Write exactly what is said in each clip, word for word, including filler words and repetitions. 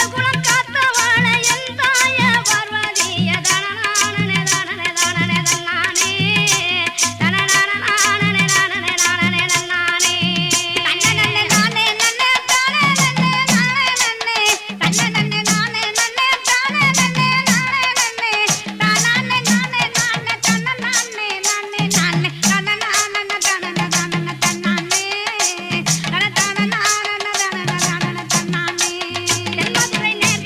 தென்மதுரை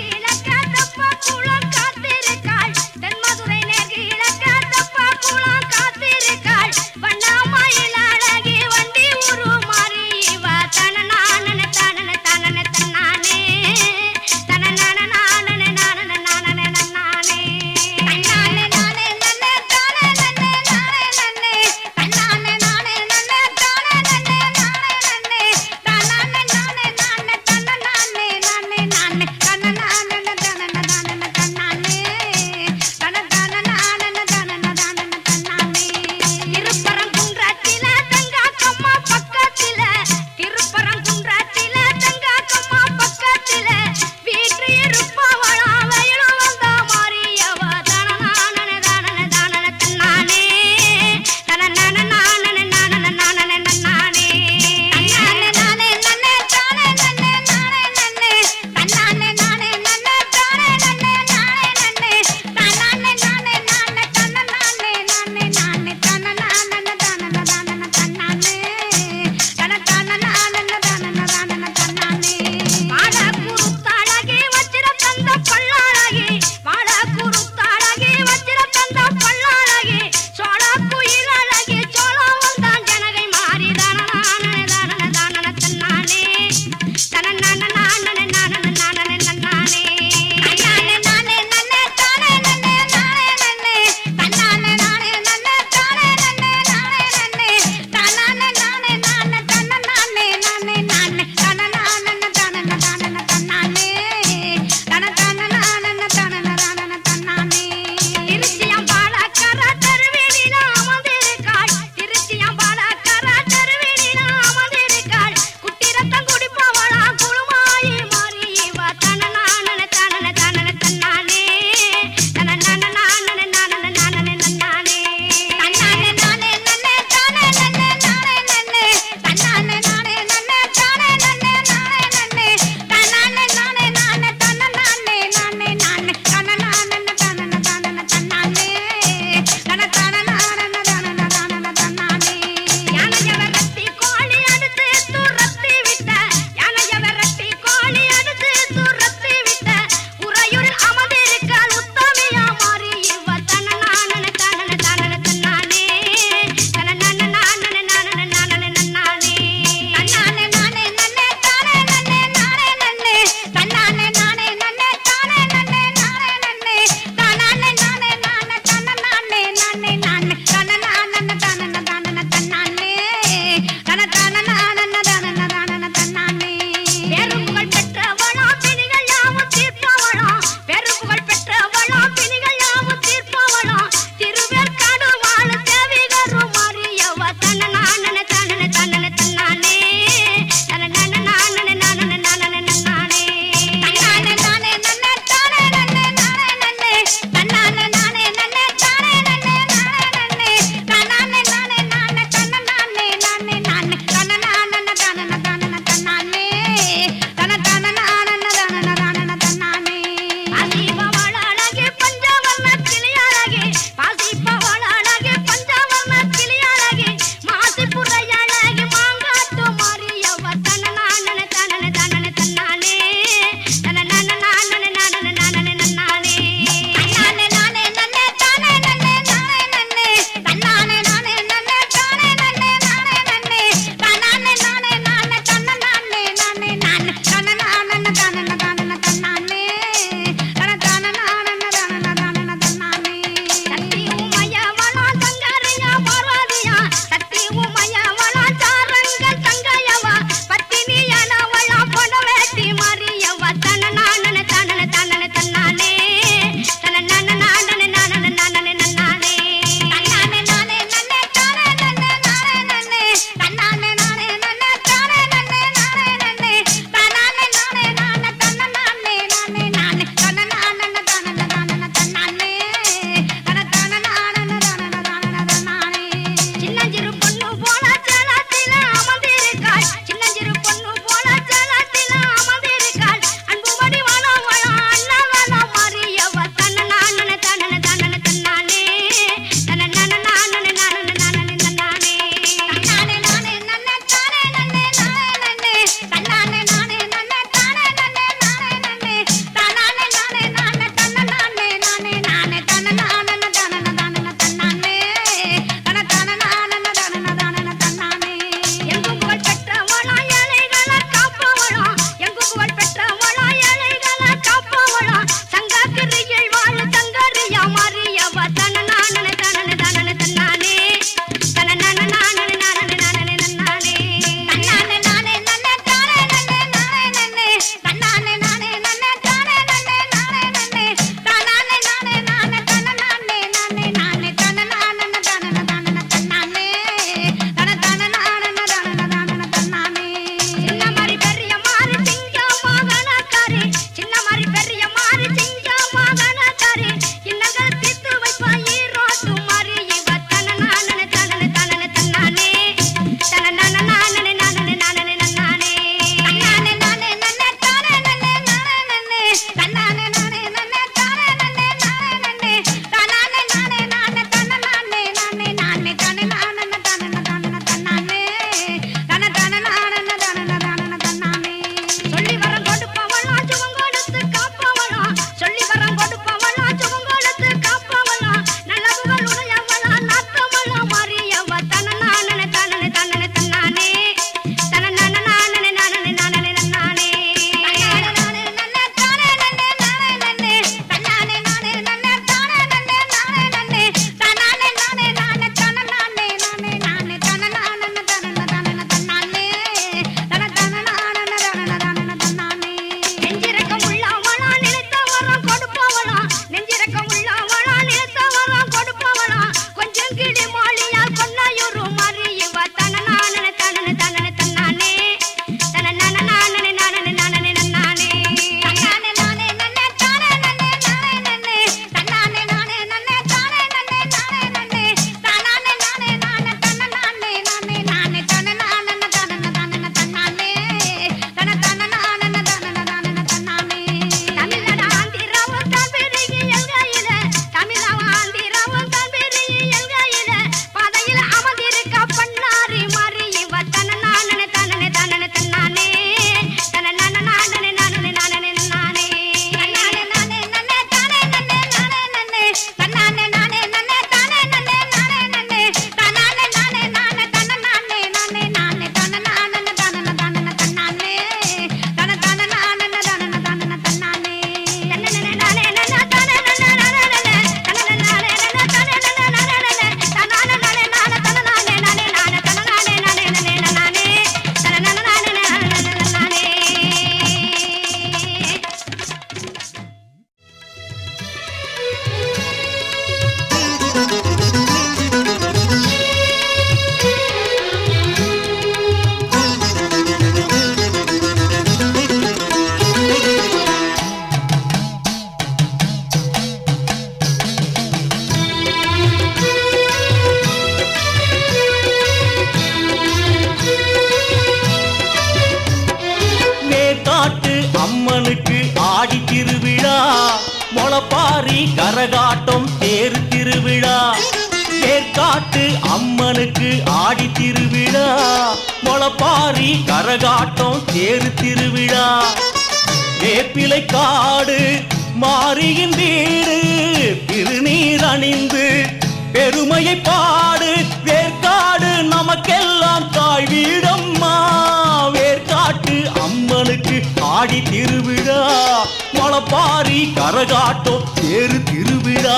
முளப்பாரி கரகாட்டம் தேர் திருவிழா, ஏற்காட்டு அம்மனுக்கு ஆடி திருவிழா. முளப்பாரி கரகாட்டம் தேர் திருவிழா, வேப்பிலை காடு மாரியின் வீடு, திருநீர் அணிந்து பெருமையை பாடு. வேற்காடு நமக்கெல்லாம் தாய் வீடம்மா, வேற்காட்டு அம்மனுக்கு ஆடி திருவிழா. முளப்பாரி கரகாட்டம் தேர் திருவிழா.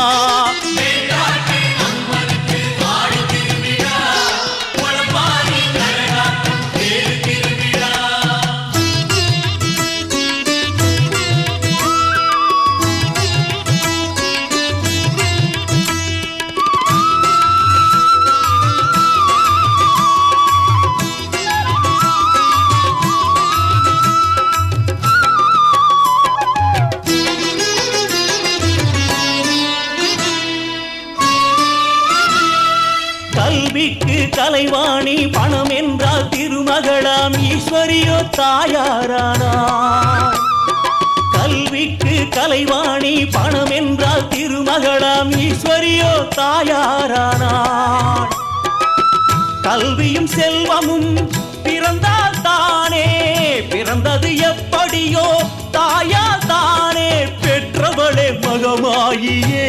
கல்விக்கு கலைவாணி பணம் என்றால் திருமகளாம் ஈஸ்வரியோ தாயாரானார். கல்விக்கு கலைவாணி பணம் என்றால் திருமகளாம் ஈஸ்வரியோ தாயாரானார். கல்வியும் செல்வமும் பிறந்தால் தானே, பிறந்தது எப்படியோ தாயால் தானே. பெற்றவளே மகமாயியே,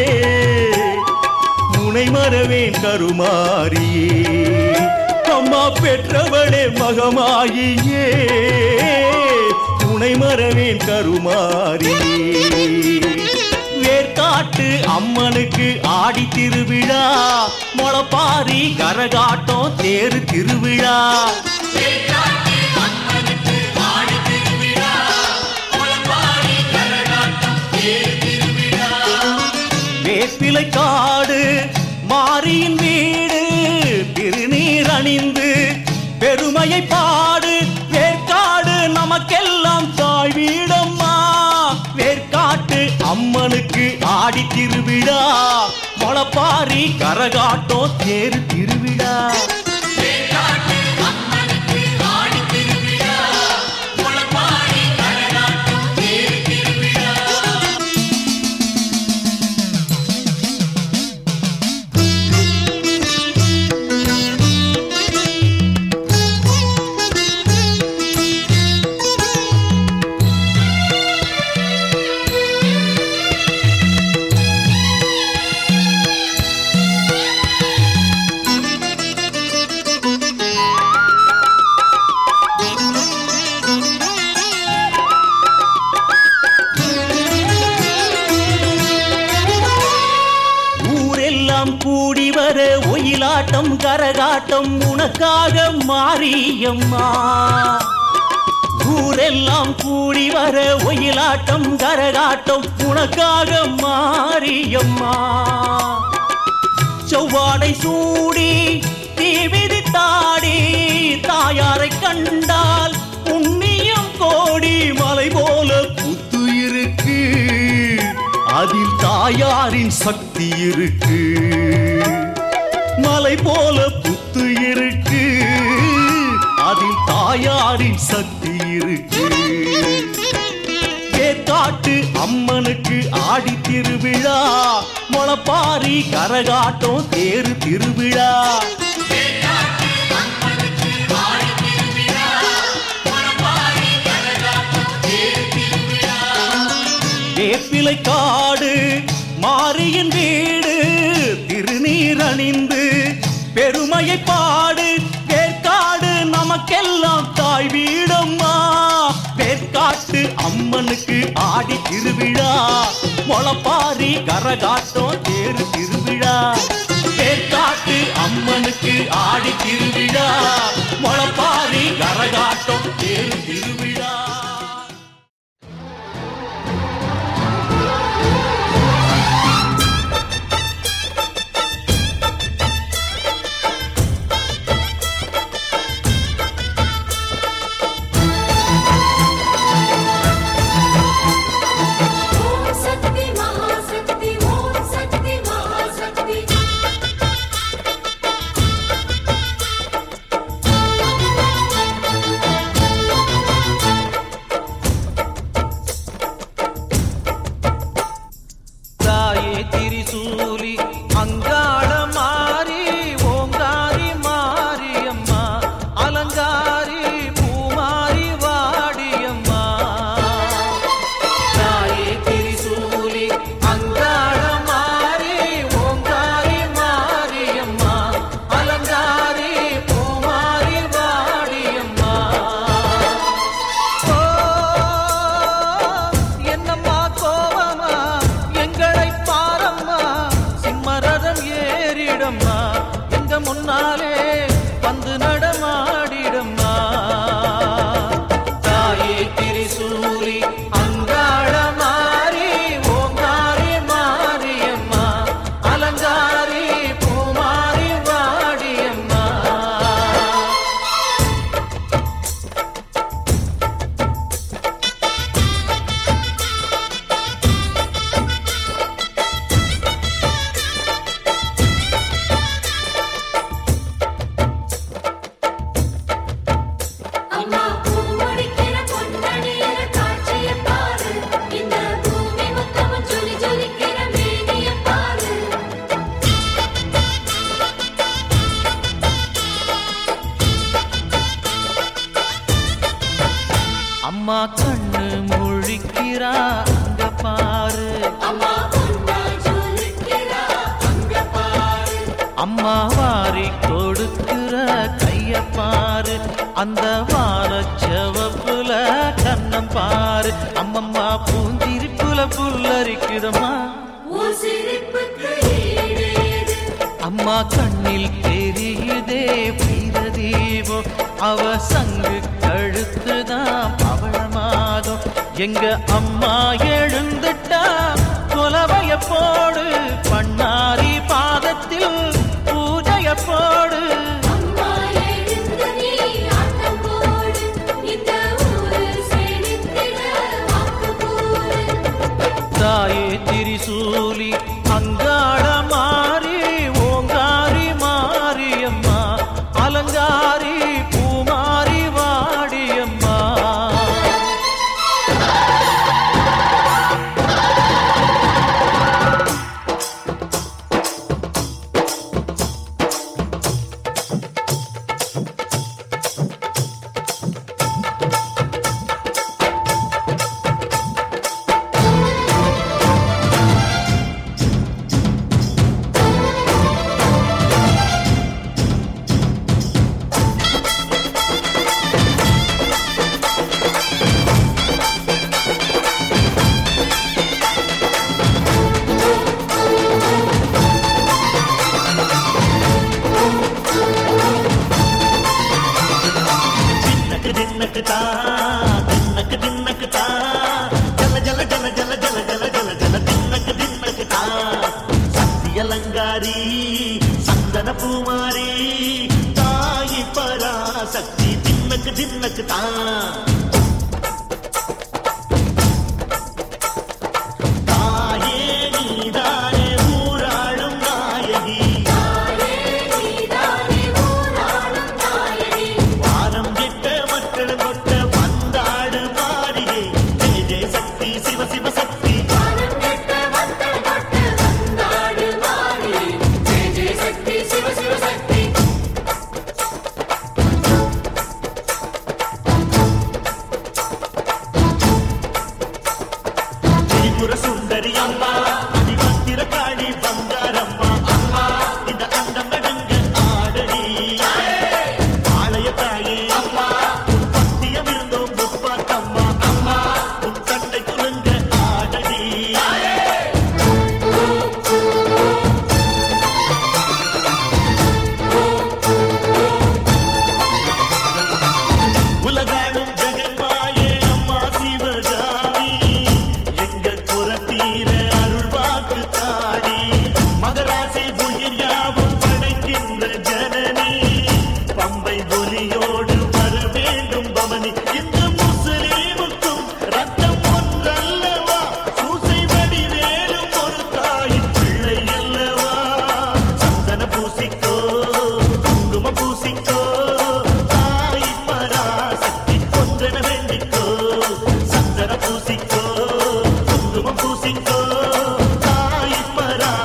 முனை மறவேன் கருமாரியே. அம்மா பெற்றவளே மகமாயியே, முனை மறவேன் கருமாரியே. வேற்காட்டு அம்மனுக்கு ஆடி திருவிழா, முளப்பாரி கரகாட்டம் தேர் திருவிழா. வேப்பிலை காடு மாரியின் வீடு, திருநீர் அணிந்து பெருமையை பாடு. வேற்காடு நமக்கெல்லாம் தாய் வீடம்மா, வேற்காட்டு அம்மனுக்கு ஆடி திருவிழா. முளப்பாரி கரகாட்டம் தேர் திருவிழா. கூடி வர ஒயிலாட்டம் கரகாட்டம் உனக்காக மாரியம்மா. ஊரெல்லாம் கூடி வர ஒயிலாட்டம் கரகாட்டம் உனக்காக மாரியம்மா. செவ்வாடை சூடி தீவிதி தாடி, தாயாரை கண்டால் புண்ணியம் கோடி. மலை போல புத்து இருக்கு, அதில் தாயாரின் சக்தி இருக்கு. மலை போல புத்து இருக்கு, அதில் தாயாரின் சக்தி இருக்கு. வேற்காட்டு அம்மனுக்கு ஆடி திருவிழா, முளப்பாரி கரகாட்டம் தேர் திருவிழா. வேப்பிலை காடு மாரியின் வீடு, திருநீர் அணிந்து பெருமையை பாடு. வேற்காடு நமக்கெல்லாம் தாய் வீடம்மா, வேற்காட்டு அம்மனுக்கு ஆடி திருவிழா. முளப்பாரி கரகாட்டம் தேர் திருவிழா. வேற்காட்டு அம்மனுக்கு ஆடி திருவிழா, முளப்பாரி கரகாட்டம் தேர் திருவிழா. Thank you. திரிசூலி அங்காள மாறி ஓங்காரி மாரியம்மா அலங்காரி பூமாரி வாடியம்மா தாயே திரிசூலி அங்காள மாறி ஓங்காரி மாரியம்மா அலங்காரி பூமாரி வாடியம்மா ஓ என்னம்மா கோவமா எங்களை பாரம்மா சிம்மரதம் ஏறிடம்மா எங்க முன்னாலே வந்து நடமாடிடம்மா தாயே திரிசூலி அங்காள மாறி ஓங்காரி மாரியம்மா அலங்காரி பூமாரி வாடியம்மா அம்மா பூமுடிக்கிற பொன்னணியில காட்சிய பாரு இந்த பூமி மொத்தமும் ஜொலி ஜொலிக்கிற மேனிய பாரு அம்மா கண்ணு முழிக்கிறா அங்க பாரு அம்மா பொன்னா ஜொலிக்கிறா அங்க பாரு அம்மா வாரி கொடுக்கிற கைய பாரு அந்த வானச்சவப்புல கண்ணம் பாரு அம்மம்மா பூந்திரிப்புல புல்லரிக்குதம்மா உன் சிரிப்புக்கு ஈடேது அம்மா கண்ணில் தெரியுதே வீரதீபம் அவ சங்கு கழுத்துதான் பவளமாகும் எங்க அம்மா எழுந்துட்டா கொலவைய போடு பண்ணாரி பாதத்தில் பூஜைய போடு அம்மா எழுந்து நீ ஆட்டம் போடு இந்த ஊரு செழித்திட வாக்கு கூறு தாயே திரிசூலி அங்காள மாறி ஓங்காரி மாரியம்மா அலங்காரி பூமாரி வாடியம்மா தின்னக்கு தின்னக்கு தா தின்னக்கு தின்னக்கு தா ஜல ஜல ஜல ஜல ஜல ஜல ஜல ஜல தின்னக்கு தின்னக்கு தா சக்தி அலங்காரி சந்தன பூமாரி தாயி பராசக்தி தின்னக்கு தின்னக்கு தா தாயே நீதானே ஊராளும் நாயகி தாயே நீதானே ஊராளும் நாயகி வானம் கெட்ட மக்கள் கொட்ட வந்தாடு மாறியே ஜெய ஜெய சக்தி சிவ சிவ சக்தி வானம் கெட்ட மக்கள் தொட்டு வந்தாடு மாறி ஜெய ஜெய சக்தி சிவ சிவ சக்தி திரிபுர சுந்தரி அம்மா அதிபத்திர காளி பங்காரம்மா அம்மா இந்த அண்டம் நடுங்க ஆடடி ஆலய தாயே அம்மா உன் பத்தியம் இருந்தோம் முப்பாத்தம்மா அம்மா உன் கண்டை குலுங்க ஆடடி உலகாடும் ஜெகன்மாயே அம்மா சிவகாமி எங்க குரத்தீர அருள் வாக்கு தாடி மகராசி உயிர் யாவும் படைக்கின்ற ஜனனி பம்பை ஒலியோடு வர வேண்டும் பவனி இந்த முஸ்லீமுக்கும் ரத்தம் ஒன்றல்லவா சூசை வடிவேலும் ஒரு தாயின் பிள்ளை அல்லவா சந்தன பூசிக்கோ குங்கும பூசிக்கோ தாய் பராசக்தி கொன்றன வேண்டிக்கோ சந்தன பூசிக்கோ குங்கும பூசிக்கோ தாய் பரா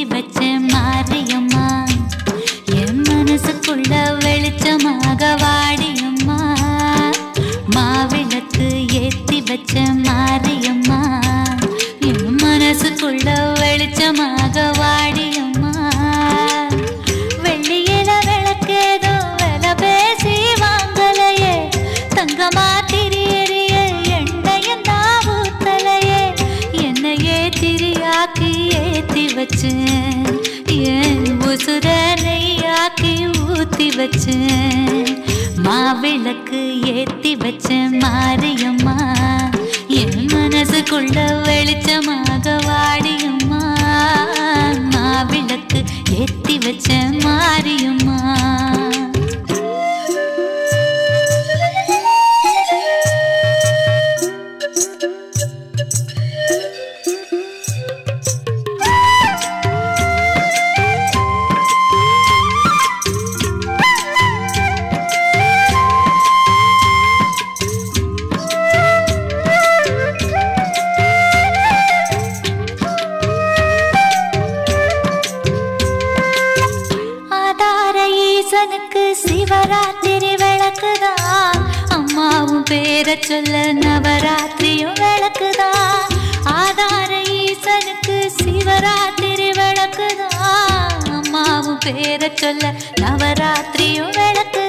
வச்ச மாரியம்மா என் மனசுக்குள்ள வெளிச்சமாக வாடியம்மா மாவிளக்கு ஏத்தி வச்ச மாரியம்மா என் மனசுக்குள்ள வெளிச்சமாக வாடியம்மா வெள்ளியில விளக்கேதோ வில பேசி வாங்கலையே தங்கமா திரியறிய எண்ணையும் நான் ஊத்தலையே என்னையே திரியாக்கி ஏத்தி வச்சேன் என் உசுர நெய்யாக்கி ஊத்தி வச்சேன் மாவிளக்கு ஏத்தி வச்ச மாரியம்மா என் மனசுக்குள்ள வெளிச்சமாக வாடியம்மா மாவிளக்கு ஏத்தி வச்ச மாரியம்மா சிவராத்திரி விளக்குதான் அம்மாவும் பேர சொல்ல நவராத்திரியும் விளக்குதான் ஆதார ஈசனுக்கு சிவராத்திரி விளக்குதான் அம்மாவும் பேர சொல்ல நவராத்திரியும் விளக்கு